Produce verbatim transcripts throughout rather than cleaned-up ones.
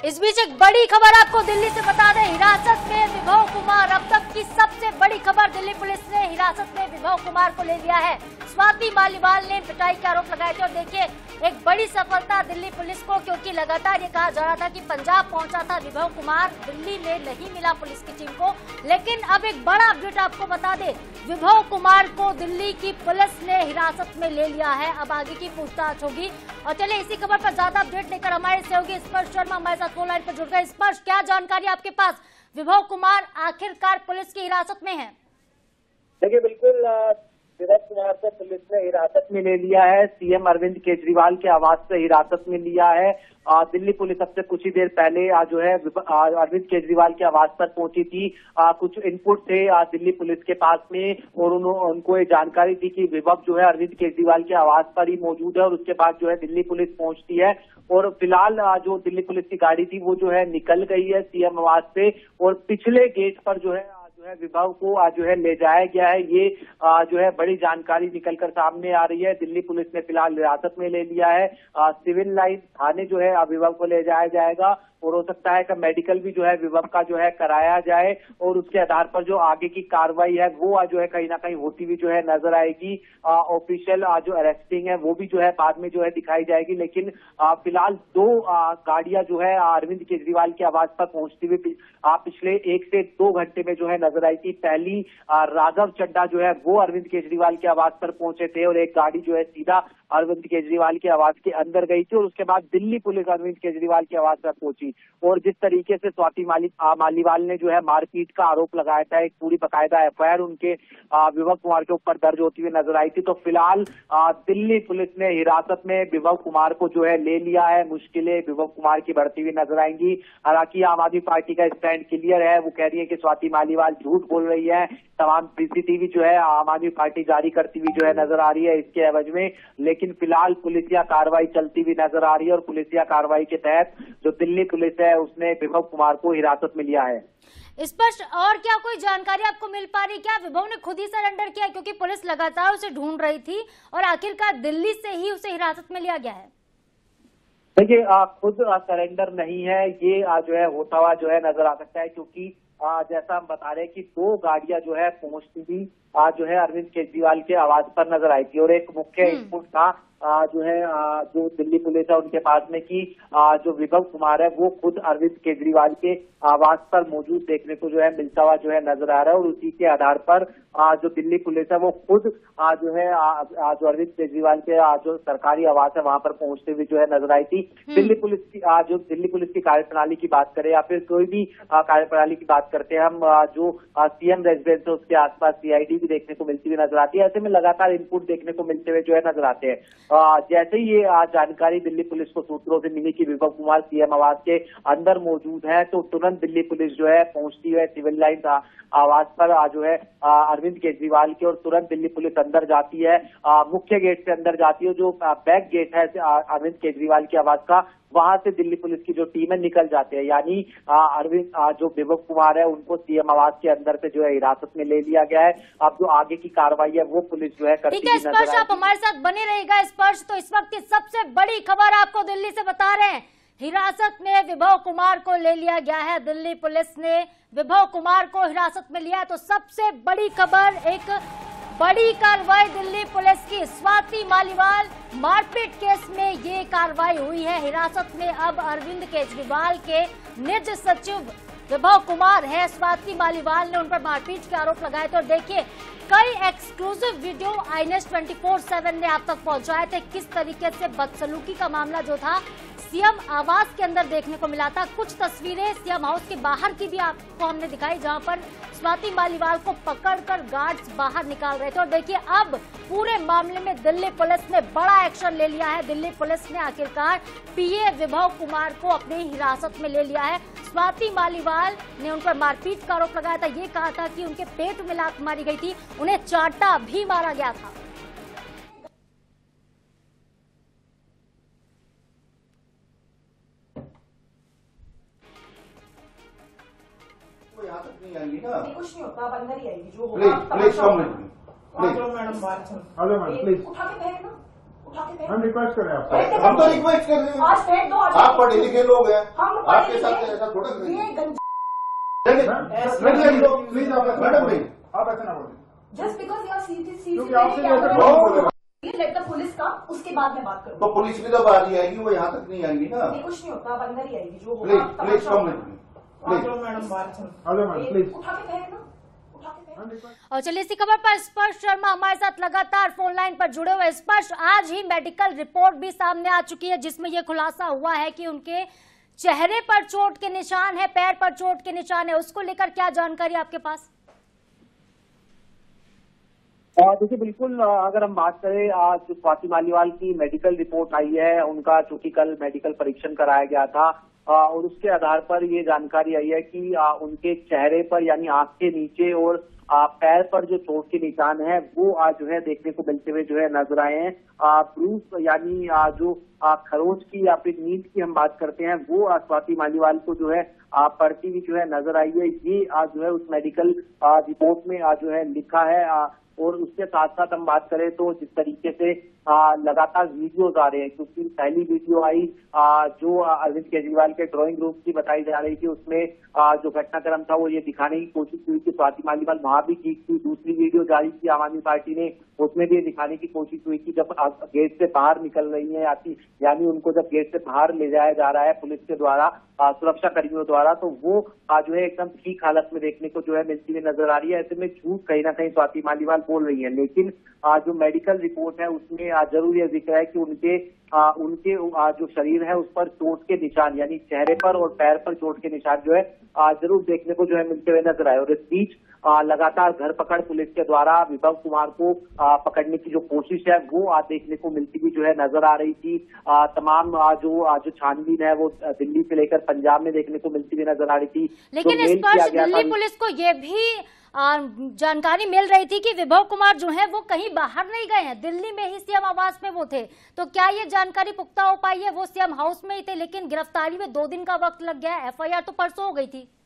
इस बीच एक बड़ी खबर आपको दिल्ली से बता दें, हिरासत में विभव कुमार। अब तक की सबसे बड़ी खबर, दिल्ली पुलिस ने हिरासत में विभव कुमार को ले लिया है। स्वाति मालीवाल ने पिटाई के आरोप लगाए थे और देखिए एक बड़ी सफलता दिल्ली पुलिस को, क्योंकि लगातार ये कहा जा रहा था कि पंजाब पहुंचा था विभव कुमार, दिल्ली में नहीं मिला पुलिस की टीम को। लेकिन अब एक बड़ा अपडेट आपको बता दें, विभव कुमार को दिल्ली की पुलिस ने हिरासत में ले लिया है। अब आगे की पूछताछ होगी। और चलिए इसी खबर पर ज्यादा अपडेट लेकर हमारे सहयोगी स्पर्श शर्मा हमारे साथ फोन लाइन पर जुड़ गए। स्पर्श, क्या जानकारी आपके पास, विभव कुमार आखिरकार पुलिस की हिरासत में है? देखिए बिल्कुल, विभव कुमार को पुलिस ने हिरासत में ले लिया है। सीएम अरविंद केजरीवाल के आवास से हिरासत में लिया है। आ, दिल्ली पुलिस अब से कुछ ही देर पहले आ, जो है अरविंद केजरीवाल के आवास पर पहुंची थी। आ, कुछ इनपुट थे आ, दिल्ली पुलिस के पास में और उन्हों, उनको ये जानकारी थी कि विभव जो है अरविंद केजरीवाल के आवास पर ही मौजूद है। और उसके बाद जो है दिल्ली पुलिस पहुंचती है और फिलहाल जो दिल्ली पुलिस की गाड़ी थी वो जो है निकल गई है सीएम आवास से और पिछले गेट पर जो है विभव को आज जो है ले जाया गया है। ये आ, जो है बड़ी जानकारी निकलकर सामने आ रही है। दिल्ली पुलिस ने फिलहाल हिरासत में ले लिया है। आ, सिविल लाइन थाने जो है विभव को ले जाया जाएगा और हो सकता है कि मेडिकल भी जो है विभव का जो है कराया जाए और उसके आधार पर जो आगे की कार्रवाई है वो जो है कहीं ना कहीं होती हुई जो है नजर आएगी। ऑफिशियल जो अरेस्टिंग है वो भी जो है बाद में जो है दिखाई जाएगी। लेकिन फिलहाल दो गाड़ियां जो है अरविंद केजरीवाल के आवास पर पहुंचती हुई पिछले एक से दो घंटे में जो है नजर आई थी। पहली राघव चड्ढा जो है वो अरविंद केजरीवाल के आवास पर पहुंचे थे और एक गाड़ी जो है सीधा अरविंद केजरीवाल के आवास के अंदर गई थी और उसके बाद दिल्ली पुलिस अरविंद केजरीवाल के आवास पर पहुंची। और जिस तरीके से स्वाति माली मालीवाल ने जो है मारपीट का आरोप लगाया था, एक पूरी बकायदा एफ आई आर उनके विभव कुमार के ऊपर दर्ज होती हुई नजर आई थी। तो फिलहाल दिल्ली पुलिस ने हिरासत में विभव कुमार को जो है ले लिया है। मुश्किलें विभव कुमार की बढ़ती हुई नजर आएंगी। हालांकि आम आदमी पार्टी का स्टैंड क्लियर है, वो कह रही है कि स्वाति मालीवाल झूठ बोल रही है। तमाम सीसीटीवी जो है आम आदमी पार्टी जारी करती हुई जो है नजर आ रही है इसके एवज में। लेकिन फिलहाल पुलिसिया कार्रवाई चलती हुई नजर आ रही है और पुलिसिया कार्रवाई के तहत जो दिल्ली पुलिस है उसने विभव कुमार को हिरासत में लिया है। स्पष्ट, और क्या कोई जानकारी आपको मिल पा रही, क्या विभव ने खुद ही सरेंडर किया, क्योंकि पुलिस लगातार उसे ढूंढ रही थी और आखिरकार दिल्ली से ही उसे हिरासत में लिया गया है? देखिए खुद सरेंडर नहीं है, ये जो है होता हुआ जो है नजर आ सकता है। क्योंकि आ, जैसा हम बता रहे हैं कि दो गाड़ियां जो है पहुंचती थी आज जो है अरविंद केजरीवाल के आवास पर नजर आई थी और एक मुख्य इनपुट था आ, जो है आ, जो दिल्ली पुलिस है उनके पास में कि आ, जो विभव कुमार है वो खुद अरविंद केजरीवाल के आवास पर मौजूद देखने को जो है मिलता हुआ जो है नजर आ रहा है। और उसी के आधार पर आ, जो दिल्ली पुलिस है वो खुद आ, जो है आ, आ, जो अरविंद केजरीवाल के आ, जो सरकारी आवास है वहां पर पहुंचते हुए जो है नजर आई थी। दिल्ली पुलिस की आ, जो दिल्ली पुलिस की कार्यप्रणाली की बात करें या फिर कोई भी कार्यप्रणाली की बात करते हैं हम, आ, जो सीएम रेजिडेंस है उसके आसपास सीआईडी भी देखने को मिलती हुई नजर आती है। ऐसे में लगातार इनपुट देखने को मिलते हुए जो है नजर आते हैं। जैसे ही ये आज जानकारी दिल्ली पुलिस को सूत्रों से मिली कि विभव कुमार सीएम आवास के अंदर मौजूद है तो तुरंत दिल्ली पुलिस जो है पहुंचती है सिविल लाइन आवास पर जो है अरविंद केजरीवाल के और तुरंत दिल्ली पुलिस अंदर जाती है, मुख्य गेट से अंदर जाती है। जो बैक गेट है अरविंद केजरीवाल के आवास का, वहां से दिल्ली पुलिस की जो टीमें निकल जाते हैं। यानी अरविंद जो विभव कुमार है उनको सीएम आवास के अंदर से जो है हिरासत में ले लिया गया है। अब जो आगे की कार्रवाई है वो पुलिस जो है करती हुई नजर आएगी। आप हमारे साथ बने रहेगा स्पर्श। तो इस वक्त की सबसे बड़ी खबर आपको दिल्ली से बता रहे हैं, हिरासत में विभव कुमार को ले लिया गया है। दिल्ली पुलिस ने विभव कुमार को हिरासत में लिया है। तो सबसे बड़ी खबर, एक बड़ी कार्रवाई दिल्ली पुलिस की, स्वाति मालीवाल मारपीट केस में ये कार्रवाई हुई है। हिरासत में अब अरविंद केजरीवाल के निज सचिव विभव कुमार है। स्वाति मालीवाल ने उन पर मारपीट के आरोप लगाए थे और देखिए कई exclusive video I N S twenty four seven ने आप तक पहुंचाए थे। किस तरीके से बदसलूकी का मामला जो था सीएम आवास के अंदर देखने को मिला था। कुछ तस्वीरें सीएम हाउस के बाहर की भी आपको हमने दिखाई, जहां पर स्वाति मालीवाल को पकड़कर गार्ड्स बाहर निकाल रहे थे। और देखिए अब पूरे मामले में दिल्ली पुलिस ने बड़ा एक्शन ले लिया है। दिल्ली पुलिस ने आखिरकार पीए विभव कुमार को अपनी हिरासत में ले लिया है। स्वाति मालीवाल ने उन पर मारपीट का आरोप लगाया था, ये कहा था कि उनके पेट में लात मारी गई थी, उन्हें चांटा भी मारा गया था। यहाँ तक नहीं आएंगी ना, कुछ नहीं होता, आप अंदर ही आएगी जो होगा। Please please come madam, madam बात हेलो मैडम प्लीज उठा के कहेंगे ना, उठा के हैं? हम रिक्वेस्ट करें आपसे। हम तो रिक्वेस्ट कर रहे हैं। आज डेट दो, आज आप पढ़े लिखे लोग हैं, हम आपके साथ ऐसा थोड़ा ये गंज प्लीज आप मैडम नहीं आप ऐसा ना बोलिए। जस्ट बिकॉज यू आर सीटी क्योंकि आपसे जैसे लोग बोले लेट द पुलिस का, उसके बाद मैं बात करूँ। तो पुलिस भी तो बाहर ही आएगी, वो यहाँ तक नहीं आएगी ना। नहीं, कुछ नहीं होता, अब अंदर ही आएगी जो प्लीज होगा। प्लीज कम प्लीज मैडम बात सुन, हेलो मैडम प्लीज। उठा के कहे ना, उठा के कहे। और चलिए इसी खबर पर स्पर्श शर्मा हमारे साथ लगातार फोन लाइन पर जुड़े हुए। स्पर्श, आज ही मेडिकल रिपोर्ट भी सामने आ चुकी है जिसमें यह खुलासा हुआ है कि उनके चेहरे पर चोट के निशान है, पैर पर चोट के निशान है। उसको लेकर क्या जानकारी आपके पास? देखिए बिल्कुल, अगर हम बात करें आज जो स्वाति मालीवाल की मेडिकल रिपोर्ट आई है, उनका चूंकि कल मेडिकल परीक्षण कराया गया था और उसके आधार पर ये जानकारी आई है कि उनके चेहरे पर यानी आंख के नीचे और पैर पर जो चोट के निशान है वो आज जो है देखने को मिलते हुए जो है नजर आए हैं। ब्रूस यानी जो खरोच की या फिर नींद की हम बात करते हैं वो स्वाति मालीवाल को जो है पड़ती हुई जो है नजर आई है। ये आज जो है उस मेडिकल रिपोर्ट में आज जो है लिखा है। और उसके साथ साथ हम बात करें तो जिस तरीके से आ, लगातार वीडियोज आ रहे हैं, क्योंकि पहली वीडियो आई आ, जो अरविंद केजरीवाल के ड्राइंग रूम की बताई जा रही थी, उसमें आ, जो घटनाक्रम था वो ये दिखाने की कोशिश हुई कि स्वाति मालीवाल वहां भी ठीक थी। दूसरी वीडियो जारी की आम आदमी पार्टी ने, उसमें भी ये दिखाने की कोशिश हुई कि जब गेट से बाहर निकल रही है आती यानी उनको जब गेट से बाहर ले जाया जा रहा है पुलिस के द्वारा, सुरक्षा कर्मियों द्वारा, तो वो जो है एकदम ठीक हालत में देखने को जो है मिलती हुई नजर आ रही है। ऐसे में झूठ कहीं ना कहीं स्वाति मालीवाल बोल रही है, लेकिन जो मेडिकल रिपोर्ट है उसमें जरूर यह जिक्र है कि उनके आ, उनके आ, जो शरीर है उस पर चोट के निशान यानी चेहरे पर और पैर पर चोट के निशान जो है आ, जरूर देखने को जो है मिलते हुए नजर आए। और इस बीच लगातार घर पकड़ पुलिस के द्वारा विभव कुमार को आ, पकड़ने की जो कोशिश है वो आज देखने को मिलती हुई जो है नजर आ रही थी। आ, तमाम आ, जो आ, जो छानबीन है वो दिल्ली से लेकर पंजाब में देखने को मिलती हुई नजर आ रही थी। लेकिन इस पर दिल्ली पुलिस को ये भी जानकारी मिल रही थी कि विभव कुमार जो है वो कहीं बाहर नहीं गए हैं, दिल्ली में ही सीएम आवास में वो थे। तो क्या ये जानकारी पुख्ता हो पाई है? वो सीएम हाउस में ही थे लेकिन गिरफ्तारी में दो दिन का वक्त लग गया है, एफआईआर तो परसों हो गई थी।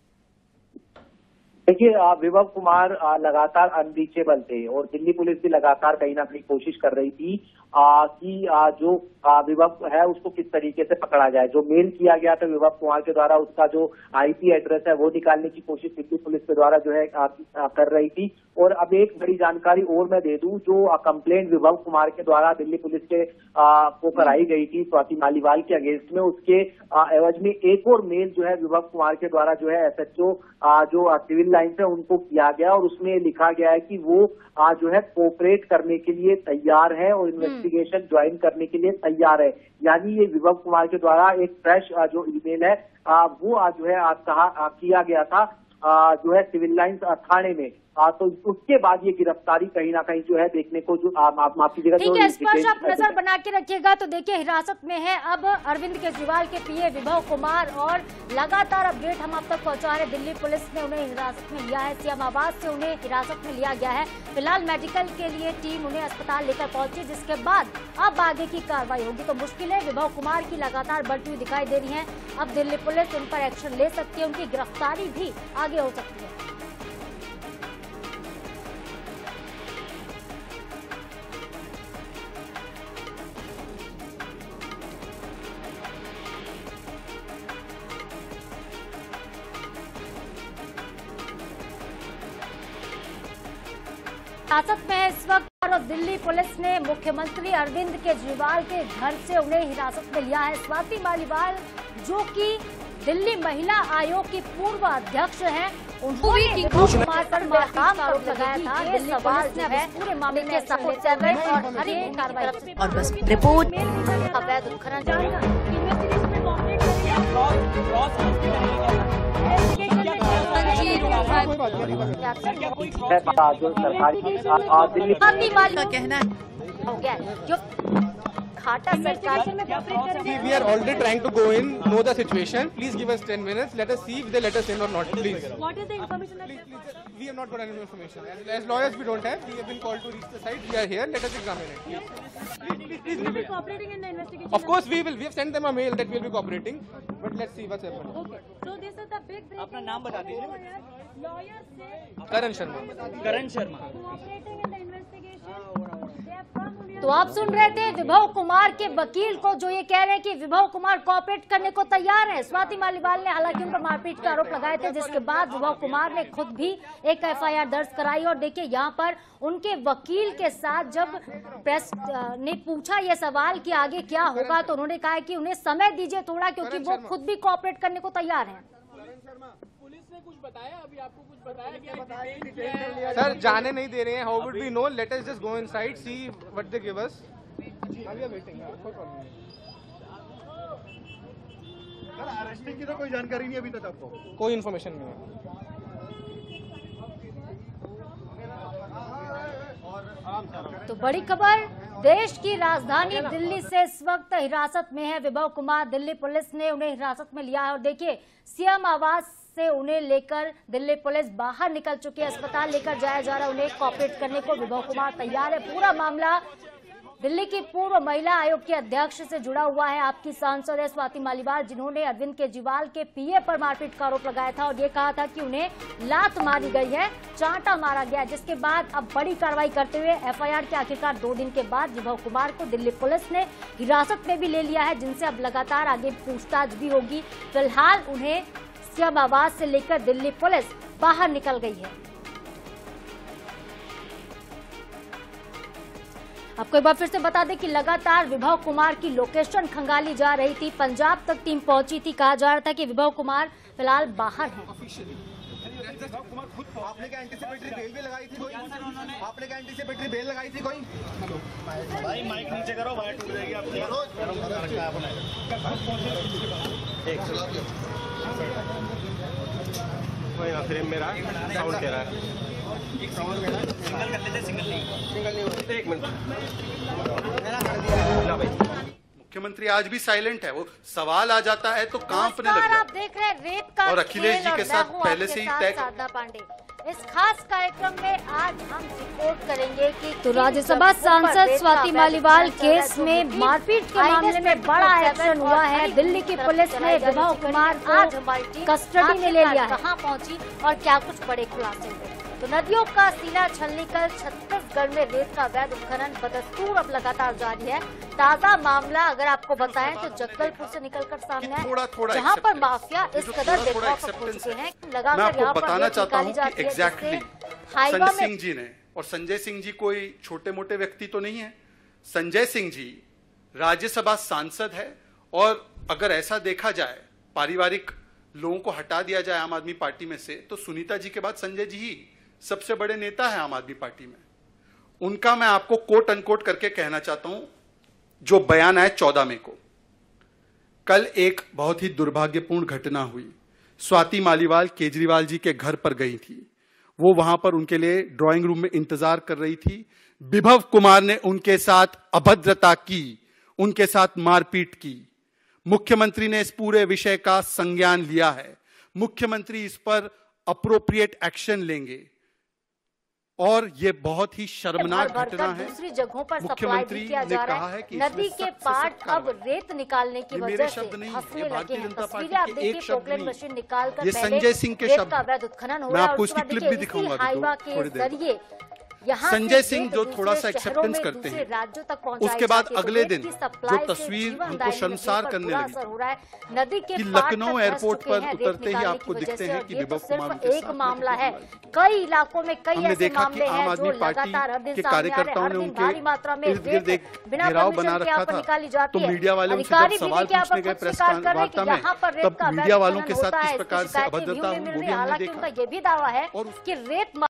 देखिए विभव कुमार लगातार अनरीचेबल थे और दिल्ली पुलिस भी लगातार कहीं ना कहीं कोशिश कर रही थी आ, कि आ, जो विभव है उसको किस तरीके से पकड़ा जाए। जो मेल किया गया था विभव कुमार के द्वारा, उसका जो आईपी एड्रेस है वो निकालने की कोशिश दिल्ली पुलिस के द्वारा जो है आ, आ, कर रही थी। और अब एक बड़ी जानकारी और मैं दे दूं, जो कंप्लेंट विभव कुमार के द्वारा दिल्ली पुलिस के आ, को कराई गई थी स्वाति मालीवाल के अगेंस्ट में, उसके आ, एवज में एक और मेल जो है विभव कुमार के द्वारा जो है एसएचओ जो सिविल लाइन से उनको किया गया और उसमें लिखा गया है कि वो आ, जो है कोऑपरेट करने के लिए तैयार है और इन्वेस्टिगेशन ज्वाइन करने के लिए तैयार है। यानी ये विभव कुमार के द्वारा एक फ्रेश जो ईमेल है आ, वो आज जो है आज कहा किया गया था आ, जो है सिविल लाइन थाने में। आ, तो उसके बाद ये गिरफ्तारी कहीं ना कहीं जो है देखने को जो माफ कीजिएगा। ठीक है स्पर्श, आप नजर बना के रखिएगा। तो देखिए हिरासत में है अब अरविंद केजरीवाल के पीए विभव कुमार और लगातार अपडेट हम आप तक पहुंचा रहे। दिल्ली पुलिस ने उन्हें हिरासत में लिया है, सीएम आवास से उन्हें हिरासत में लिया गया है। फिलहाल मेडिकल के लिए टीम उन्हें अस्पताल लेकर पहुंची, जिसके बाद अब आगे की कार्रवाई होगी। तो मुश्किलें विभव कुमार की लगातार बढ़ती हुई दिखाई दे रही है। अब दिल्ली पुलिस उन पर एक्शन ले सकती है, उनकी गिरफ्तारी भी आगे हो सकती है। हिरासत में है इस वक्त और दिल्ली पुलिस ने मुख्यमंत्री अरविंद केजरीवाल के घर से उन्हें हिरासत में लिया है। स्वाति मालीवाल जो कि दिल्ली महिला आयोग की पूर्व अध्यक्ष हैं, उन्होंने विभव कुमार पर काम आरोप लगाया था। ये सवाल जो है पूरे मामले में चल रहे और हर एक कार्रवाई और बस रिपोर्ट अवैध उत्खनन जो सरकारी दिल्ली का कहना है हो गया जो खाटा सरकार See, we are already trying to go in, know the situation. Please give us ten minutes. Let us see if they let us in or not. Please. What is the information that Please, please. We have not got any information. As, as lawyers, we don't have. We have been called to reach the site. We are here. Let us examine it. Please, please, please, please will leave be it. cooperating in the investigation? Of course, we will. We have sent them a mail that we will be cooperating. But let's see what's happening. Okay. So this is the big breaking. अपना नाम बता दीजिए। Lawyers say Karan Sharma. Karan Sharma. cooperating in the investigation. They have come only तो आप सुन रहे थे विभव कुमार कुमार के वकील को, जो ये कह रहे हैं कि विभव कुमार कोऑपरेट करने को तैयार है। स्वाति मालीवाल ने हालांकि उन पर मारपीट का आरोप लगाए थे, जिसके बाद विभव कुमार ने खुद भी एक एफ आई आर दर्ज कराई। और देखिए यहाँ पर उनके वकील के साथ जब प्रेस ने पूछा ये सवाल कि आगे क्या होगा, तो उन्होंने कहा कि उन्हें समय दीजिए थोड़ा, क्योंकि वो खुद भी कोऑपरेट करने को तैयार हैं। पुलिस ने कुछ बताया, अभी आपको कुछ बताया? सर जाने नहीं दे रहे हैं। How would we know? Let us just go inside, see what they give us. We are waiting, कोई प्रॉब्लम नहीं। सर अरेस्टिंग की तो कोई जानकारी नहीं अभी तक आपको? कोई इन्फॉर्मेशन नहीं है। तो बड़ी खबर, देश की राजधानी दिल्ली से इस वक्त हिरासत में है विभव कुमार। दिल्ली पुलिस ने उन्हें हिरासत में लिया है और देखिए सीएम आवास से उन्हें लेकर दिल्ली पुलिस बाहर निकल चुकी है। अस्पताल लेकर जाया जा रहा है उन्हें। कोऑपरेट करने को विभव कुमार तैयार है। पूरा मामला दिल्ली की पूर्व महिला आयोग के अध्यक्ष से जुड़ा हुआ है। आपकी सांसद है स्वाति मालीवाल, जिन्होंने अरविंद केजरीवाल के पीए पर मारपीट का आरोप लगाया था और ये कहा था कि उन्हें लात मारी गई है, चांटा मारा गया, जिसके बाद अब बड़ी कार्रवाई करते हुए एफ आई आर के आखिरकार दो दिन के बाद विभव कुमार को दिल्ली पुलिस ने हिरासत में भी ले लिया है, जिनसे अब लगातार आगे पूछताछ भी होगी। फिलहाल उन्हें सीएम आवास से लेकर दिल्ली पुलिस बाहर निकल गई है। आपको एक बार फिर से बता दें कि लगातार विभव कुमार की लोकेशन खंगाली जा रही थी। पंजाब तक टीम पहुंची थी। कहा जा रहा था कि विभव कुमार फिलहाल बाहर हैं। आपने क्या एंटीसिपेटरी बेल भी लगाई थी कोई? आपने क्या एंटीसिपेटरी बेल लगाई थी कोई? भाई माइक नीचे करो, वायर टूट जाएगी आपकी। कोई ना, फ्रेम मेरा साउंड दे रहा है। सिंगल कर लेते, सिंगल नहीं सिंगल नहीं होते। एक मिनट ना भाई, मुख्यमंत्री आज भी साइलेंट है। वो सवाल आ जाता है तो कांपने लग जाता है। आप देख रहे हैं रेत का और अखिलेश जी के साथ पहले से ही तय। साधना पांडे इस खास कार्यक्रम में आज हम रिपोर्ट करेंगे कि तो राज्यसभा सांसद स्वाति मालीवाल केस में मारपीट के मामले में बड़ा एक्शन हुआ है। दिल्ली की पुलिस ने विभव कुमार को कस्टडी में ले लिया है। कहां पहुंची और क्या कुछ बड़े खुलासे हुए? तो नदियों का सीना छलनी कर छत्तीसगढ़ में रेत का अवैध उत्खनन बदस्तूर अब लगातार जारी है। ताजा मामला अगर आपको बताएं तो जगदलपुर से निकलकर सामने आया, जहां पर माफिया इस कदर बेखौफ हो चुके हैं। लगातार यहाँ पर बताना चाहता हूँ कि एग्जैक्टली संजय सिंह जी ने, और संजय सिंह जी कोई छोटे मोटे व्यक्ति तो नहीं है। संजय सिंह जी राज्यसभा सांसद है और अगर ऐसा देखा जाए, पारिवारिक लोगों को हटा दिया जाए आम आदमी पार्टी में से, तो सुनीता जी के बाद संजय जी ही सबसे बड़े नेता है आम आदमी पार्टी में। उनका मैं आपको कोट अनकोट करके कहना चाहता हूं, जो बयान आया चौदह मई को। कल एक बहुत ही दुर्भाग्यपूर्ण घटना हुई। स्वाति मालीवाल केजरीवाल जी के घर पर गई थी। वो वहां पर उनके लिए ड्राइंग रूम में इंतजार कर रही थी। विभव कुमार ने उनके साथ अभद्रता की, उनके साथ मारपीट की। मुख्यमंत्री ने इस पूरे विषय का संज्ञान लिया है। मुख्यमंत्री इस पर अप्रोप्रिएट एक्शन लेंगे और ये बहुत ही शर्मनाक घटना है। दूसरी जगहों पर सप्लाई भी किया जा रहा है। नदी के पार्ट अब रेत निकालने की वजह से फंसने लगे हैं। तस्वीरें आप देखिए, पोकलेन मशीन निकालकर ये संजय सिंह के शब्द, का अवैध उत्खनन हो मैं रहा है। आपको इसकी क्लिप भी दिखाऊंगा हाईवा के जरिए संजय सिंह जो थोड़ा सा एक्सेप्टेंस करते हैं, उसके बाद अगले दिन जो तस्वीर हमको शर्मसार करने लगी नदी के कि लखनऊ एयरपोर्ट पर उतरते ही आपको दिखते हैं कि विभव कुमार एक मामला है, कई इलाकों में कई ऐसे मामले हैं जो लगातार हर दिन सामने आ रहे हैं। हर दिन भारी मात्रा में रेत बिना परमिशन के यहाँ पर निकाली जाती है। तो मीडिया वाले उनसे जब सवाल पूछने गए प्रेस वार्ता में, तब मीडिया वालों के साथ किस प्रकार से अभद्रता हुई, वो भी हमने देखा। ये भी दावा है कि रेत